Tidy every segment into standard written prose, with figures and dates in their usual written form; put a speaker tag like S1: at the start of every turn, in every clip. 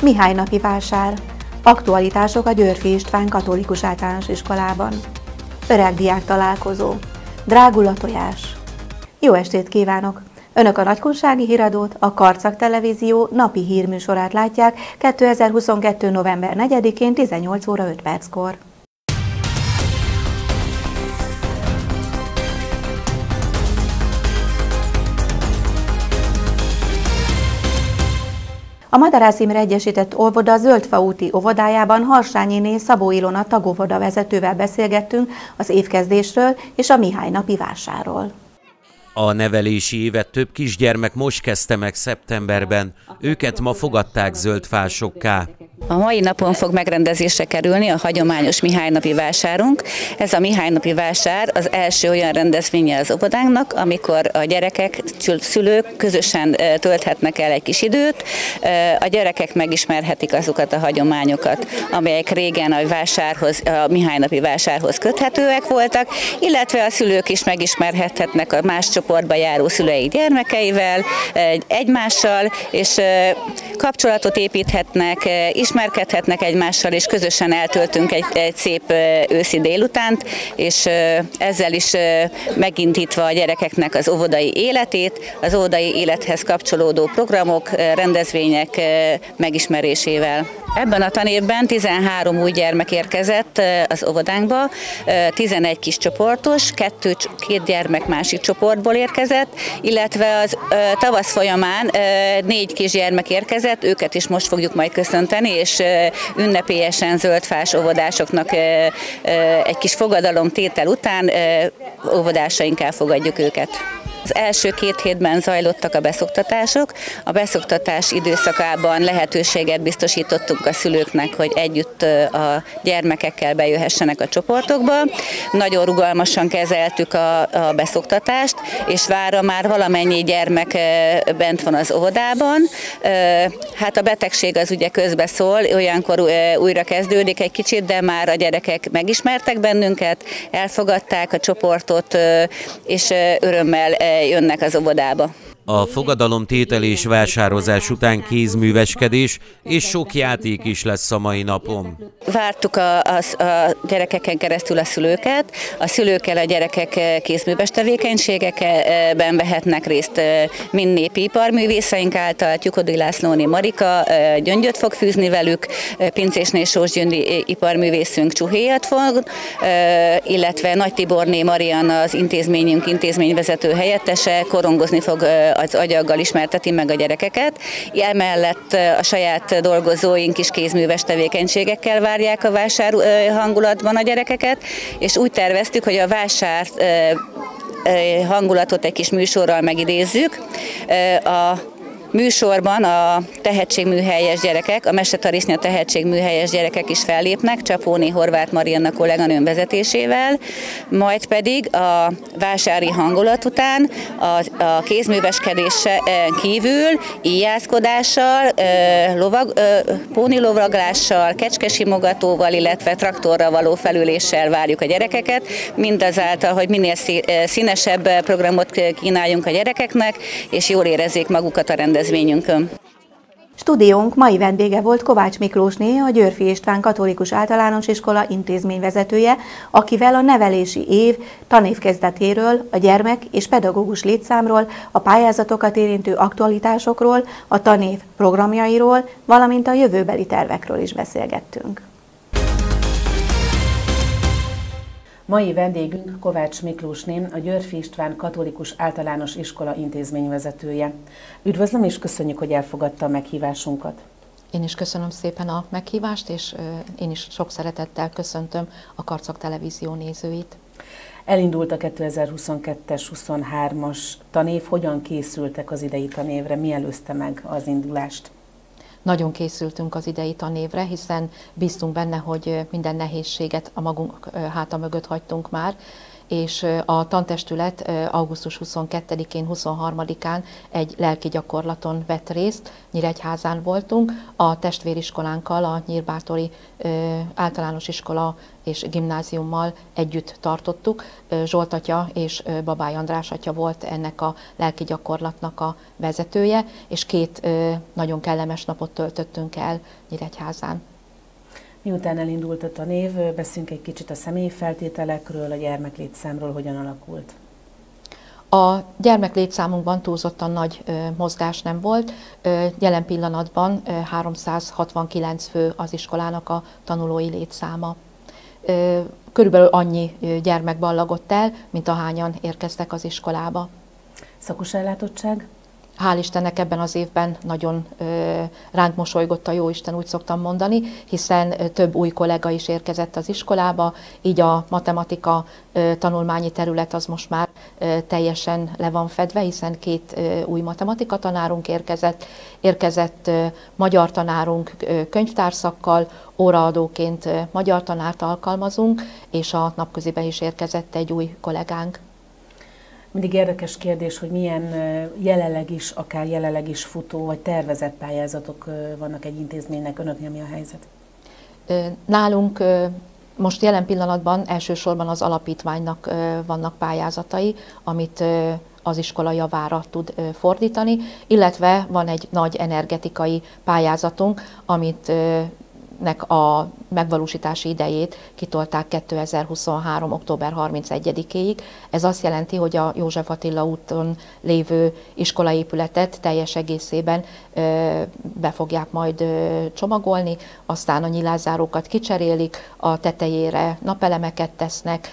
S1: Mihály napi vásár. Aktualitások a Györffy István Katolikus Általános Iskolában. Öregdiák találkozó. Drágul a tojás. Jó estét kívánok! Önök a Nagykunsági Híradót, a Karcag Televízió napi hírműsorát látják 2022. november 4-én 18 óra 5 perckor. A Madarász Imre Egyesített Óvoda Zöldfa úti óvodájában Harsányiné Szabó Ilona tagóvoda vezetővel beszélgettünk az évkezdésről és a Mihály napi vásárról.
S2: A nevelési évet több kisgyermek most kezdte meg szeptemberben, őket ma fogadták zöldfásokká.
S3: A mai napon fog megrendezésre kerülni a hagyományos Mihály napi vásárunk. Ez a Mihály napi vásár az első olyan rendezvénye az óvodánknak, amikor a gyerekek, szülők közösen tölthetnek el egy kis időt. A gyerekek megismerhetik azokat a hagyományokat, amelyek régen a Mihály napi vásárhoz köthetőek voltak, illetve a szülők is megismerhethetnek a más csoportba járó szüleik gyermekeivel, egymással, és kapcsolatot építhetnek, ismerkedhetnek egymással, és közösen eltöltünk egy szép őszi délutánt, és ezzel is megindítva a gyerekeknek az óvodai életét, az óvodai élethez kapcsolódó programok, rendezvények megismerésével. Ebben a tanévben 13 új gyermek érkezett az óvodánkba, 11 kis csoportos, két gyermek másik csoportból érkezett, illetve az tavasz folyamán 4 kisgyermek érkezett, őket is most fogjuk majd köszönteni, és ünnepélyesen zöldfás óvodásoknak egy kis fogadalomtétel után óvodásaink elfogadjuk őket. Az első 2 hétben zajlottak a beszoktatások. A beszoktatás időszakában lehetőséget biztosítottunk a szülőknek, hogy együtt a gyermekekkel bejöhessenek a csoportokba. Nagyon rugalmasan kezeltük a beszoktatást, és várra már valamennyi gyermek bent van az óvodában. Hát a betegség az ugye közbeszól, olyankor újra kezdődik egy kicsit, de már a gyerekek megismertek bennünket, elfogadták a csoportot, és örömmel jönnek az óvodába.
S2: A fogadalomtétel és vásározás után kézműveskedés és sok játék is lesz a mai napon.
S3: Vártuk a gyerekeken keresztül a szülőkkel a gyerekek kézműves tevékenységekben vehetnek részt, mind népi iparművészeink által, Tyukodi Lászlóné Marika gyöngyöt fog fűzni velük, Pincésné Sós Gyöndi iparművészünk csuhéjat fog, illetve Nagy Tiborné Marianna az intézményünk intézményvezető helyettese korongozni fog, az agyaggal ismerteti meg a gyerekeket. Emellett a saját dolgozóink is kézműves tevékenységekkel várják a vásár hangulatban a gyerekeket, és úgy terveztük, hogy a vásár hangulatot egy kis műsorral megidézzük. A műsorban a tehetségműhelyes gyerekek, a Mestetarisnya tehetségműhelyes gyerekek is fellépnek, Csapóné Horváth Marianna kolléganőm vezetésével, majd pedig a vásári hangulat után a kézműveskedésen kívül íjászkodással, pónilovaglással, kecskesimogatóval, illetve traktorra való felüléssel várjuk a gyerekeket, mindazáltal, hogy minél színesebb programot kínáljunk a gyerekeknek, és jól érezzék magukat a rendezvényünkön.
S1: Stúdiónk mai vendége volt Kovács Miklósné, a Györffy István Katolikus Általános Iskola intézményvezetője, akivel a nevelési év tanévkezdetéről, a gyermek és pedagógus létszámról, a pályázatokat érintő aktualitásokról, a tanév programjairól, valamint a jövőbeli tervekről is beszélgettünk.
S4: Mai vendégünk Kovács Miklósné, a Györffy István Katolikus Általános Iskola intézményvezetője. Üdvözlöm és köszönjük, hogy elfogadta a meghívásunkat.
S5: Én is köszönöm szépen a meghívást, és én is sok szeretettel köszöntöm a Karcag Televízió nézőit.
S4: Elindult a 2022-es, 23-as tanév. Hogyan készültek az idei tanévre? Mi előzte meg az indulást?
S5: Nagyon készültünk az idei tanévre, hiszen bíztunk benne, hogy minden nehézséget a magunk háta mögött hagytunk már, és a tantestület augusztus 22-én, 23-án egy lelki gyakorlaton vett részt, Nyíregyházán voltunk, a testvériskolánkkal, a Nyírbátori általános iskola és gimnáziummal együtt tartottuk. Zsolt atya és Babály András atya volt ennek a lelki gyakorlatnak a vezetője, és 2 nagyon kellemes napot töltöttünk el Nyíregyházán.
S4: Miután elindult a tanév, beszéljünk egy kicsit a személyi feltételekről, a gyermeklétszámról, hogyan alakult.
S5: A gyermeklétszámunkban túlzottan nagy mozgás nem volt. Jelen pillanatban 369 fő az iskolának a tanulói létszáma. Körülbelül annyi gyermek ballagott el, mint ahányan érkeztek az iskolába.
S4: Szakos ellátottság?
S5: Hál' Istennek ebben az évben nagyon ránk mosolygott a Jóisten, úgy szoktam mondani, hiszen több új kollega is érkezett az iskolába, így a matematika tanulmányi terület az most már teljesen le van fedve, hiszen 2 új matematika tanárunk érkezett magyar tanárunk könyvtárszakkal, óraadóként magyar tanárt alkalmazunk, és a napközibe is érkezett egy új kollégánk.
S4: Mindig érdekes kérdés, hogy milyen akár jelenleg is futó vagy tervezett pályázatok vannak egy intézménynek. Önöknél mi a helyzet?
S5: Nálunk most jelen pillanatban elsősorban az alapítványnak vannak pályázatai, amit az iskola javára tud fordítani, illetve van egy nagy energetikai pályázatunk, amit nek a megvalósítási idejét kitolták 2023. október 31-éig. Ez azt jelenti, hogy a József Attila úton lévő iskolaépületet teljes egészében be fogják majd csomagolni, aztán a nyilázárókat kicserélik, a tetejére napelemeket tesznek,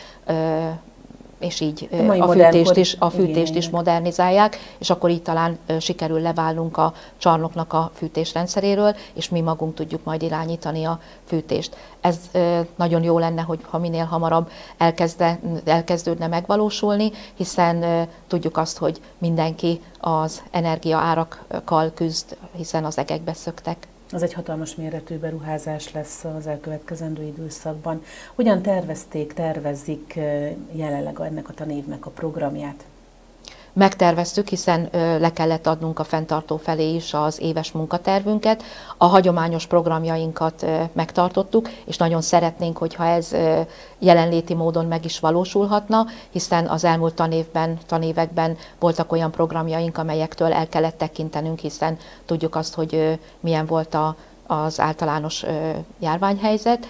S5: és így a fűtést is modernizálják, és akkor így talán sikerül leválnunk a csarnoknak a fűtésrendszeréről, és mi magunk tudjuk majd irányítani a fűtést. Ez nagyon jó lenne, hogyha minél hamarabb elkezdődne megvalósulni, hiszen tudjuk azt, hogy mindenki az energiaárakkal küzd, hiszen az egekbe szöktek.
S4: Az egy hatalmas méretű beruházás lesz az elkövetkezendő időszakban. Hogyan tervezzik jelenleg ennek a tanévnek a programját?
S5: Megterveztük, hiszen le kellett adnunk a fenntartó felé is az éves munkatervünket. A hagyományos programjainkat megtartottuk, és nagyon szeretnénk, hogyha ez jelenléti módon meg is valósulhatna, hiszen az elmúlt tanévekben voltak olyan programjaink, amelyektől el kellett tekintenünk, hiszen tudjuk azt, hogy milyen volt az általános járványhelyzet.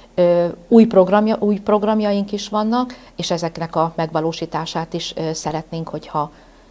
S5: Új programjaink is vannak, és ezeknek a megvalósítását is szeretnénk, hogyha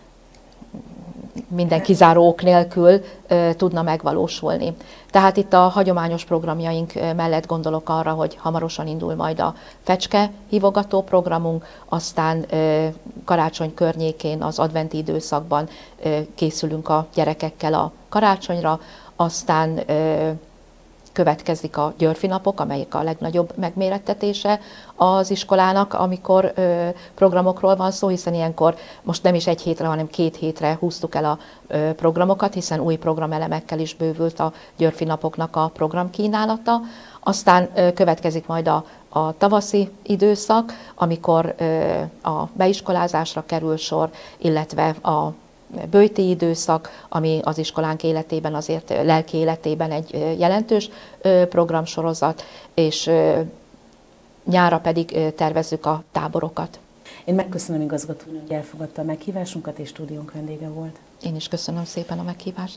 S5: minden kizáró ok nélkül tudna megvalósulni. Tehát itt a hagyományos programjaink mellett gondolok arra, hogy hamarosan indul majd a fecske hívogató programunk, aztán karácsony környékén, az adventi időszakban készülünk a gyerekekkel a karácsonyra, aztán következik a Györfi napok, amelyik a legnagyobb megmérettetése az iskolának, amikor programokról van szó, hiszen ilyenkor most nem is 1 hétre, hanem 2 hétre húztuk el a programokat, hiszen új programelemekkel is bővült a Györfi napoknak a programkínálata. Aztán következik majd a tavaszi időszak, amikor a beiskolázásra kerül sor, illetve a böjti időszak, ami az iskolánk életében, azért lelki életében egy jelentős programsorozat, és nyárra pedig tervezzük a táborokat.
S4: Én megköszönöm igazgatónak, hogy elfogadta a meghívásunkat, és stúdiónk vendége volt.
S5: Én is köszönöm szépen a meghívást.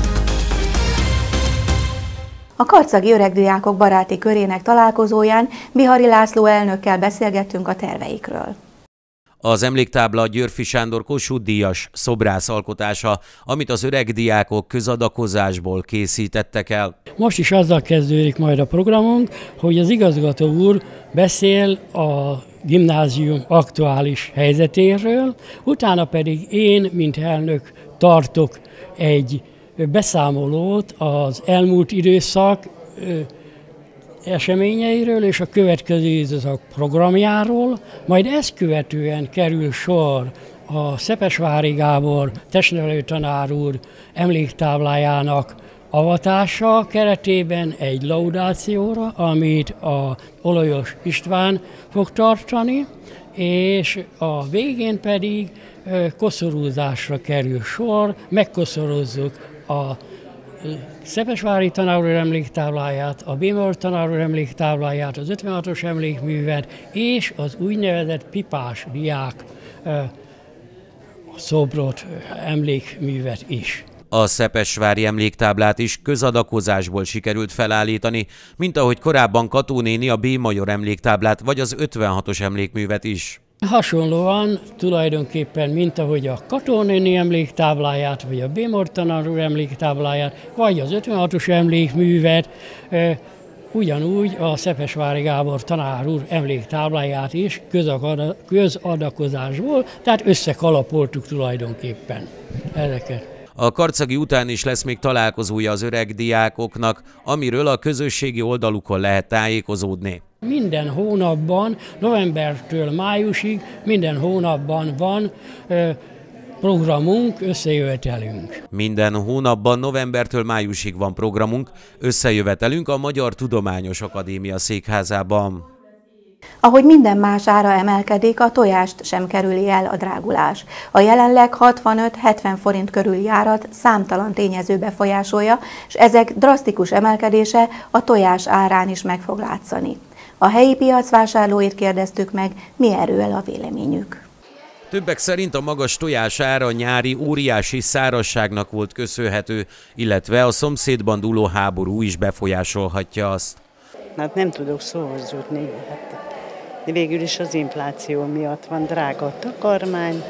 S1: A karcagi öregdiákok baráti körének találkozóján Bihari László elnökkel beszélgettünk a terveikről.
S2: Az emléktábla Györfi Sándor Kossuth-díjas szobrász alkotása, amit az öreg diákok közadakozásból készítettek el.
S6: Most is azzal kezdődik majd a programunk, hogy az igazgató úr beszél a gimnázium aktuális helyzetéről, utána pedig én, mint elnök tartok egy beszámolót az elmúlt időszak eseményeiről és a következő időszak programjáról, majd ezt követően kerül sor a Szepesvári Gábor testnevelő tanár úr emléktáblájának avatása keretében egy laudációra, amit a Olajos István fog tartani, és a végén pedig koszorúzásra kerül sor, megkoszorozzuk a Szepesvári tanár úr emléktábláját, a Bémor tanár úr emléktábláját, az 56-os emlékművet és az úgynevezett pipás diák szobrot, emlékművet is.
S2: A szepesvári emléktáblát is közadakozásból sikerült felállítani, mint ahogy korábban Kató néni a B-major emléktáblát vagy az 56-os emlékművet is.
S6: Hasonlóan tulajdonképpen, mint ahogy a Kató néni emléktábláját, vagy a B-major tanár úr emléktábláját, vagy az 56-os emlékművet, ugyanúgy a Szepesvári Gábor tanár úr emléktábláját is közadakozásból, tehát összekalapoltuk tulajdonképpen ezeket.
S2: A karcagi után is lesz még találkozója az öreg diákoknak, amiről a közösségi oldalukon lehet tájékozódni.
S6: Minden hónapban, novembertől májusig, minden hónapban van programunk, összejövetelünk.
S2: Minden hónapban, novembertől májusig van programunk, összejövetelünk a Magyar Tudományos Akadémia székházában.
S1: Ahogy minden más ára emelkedik, a tojást sem kerüli el a drágulás. A jelenleg 65-70 forint körüli árat számtalan tényező befolyásolja, és ezek drasztikus emelkedése a tojás árán is meg fog látszani. A helyi piacvásárlóit kérdeztük meg, mi erről a véleményük.
S2: Többek szerint a magas tojás ára nyári óriási szárazságnak volt köszönhető, illetve a szomszédban dúló háború is befolyásolhatja azt.
S7: Hát nem tudok szóhoz jutni. Végül is az infláció miatt van drága a takarmány,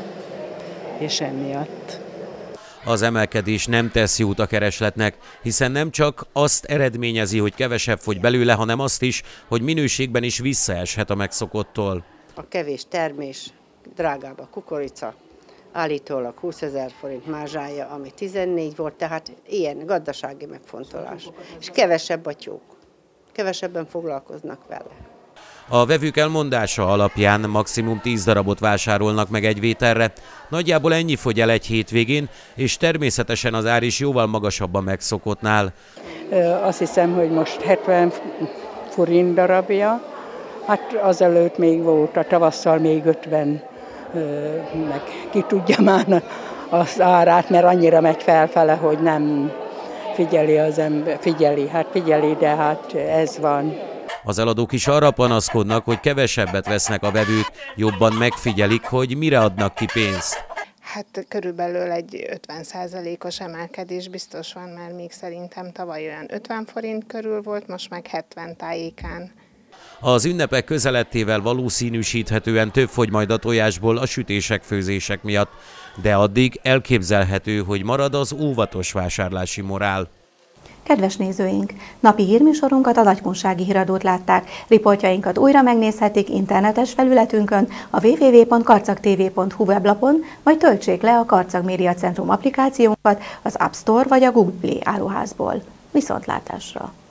S7: és emiatt.
S2: Az emelkedés nem tesz jót a keresletnek, hiszen nem csak azt eredményezi, hogy kevesebb fogy belőle, hanem azt is, hogy minőségben is visszaeshet a megszokottól.
S8: A kevés termés, drágább a kukorica, állítólag 20 000 forint mázsája, ami 14 volt, tehát ilyen gazdasági megfontolás. És kevesebb a tyúk, kevesebben foglalkoznak vele.
S2: A vevők elmondása alapján maximum 10 darabot vásárolnak meg egy vételre, nagyjából ennyi fogy el egy hétvégén, és természetesen az ár is jóval magasabb a megszokottnál.
S7: Azt hiszem, hogy most 70 forint darabja, hát azelőtt még volt, a tavasszal még 50, meg ki tudja már az árát, mert annyira megy felfele, hogy nem figyeli az ember, figyeli, de hát ez van.
S2: Az eladók is arra panaszkodnak, hogy kevesebbet vesznek a vevők, jobban megfigyelik, hogy mire adnak ki pénzt.
S9: Hát körülbelül egy 50%-os emelkedés biztos van, mert még szerintem tavaly olyan 50 forint körül volt, most meg 70 tájékán.
S2: Az ünnepek közelettével valószínűsíthetően több fogy majd a tojásból a sütések-főzések miatt, de addig elképzelhető, hogy marad az óvatos vásárlási morál.
S1: Kedves nézőink! Napi hírműsorunkat, a Nagykunsági Híradót látták. Riportjainkat újra megnézhetik internetes felületünkön, a www.karcagtv.hu weblapon, vagy töltsék le a Karcag Média Centrum applikációnkat az App Store vagy a Google Play áruházból. Viszontlátásra!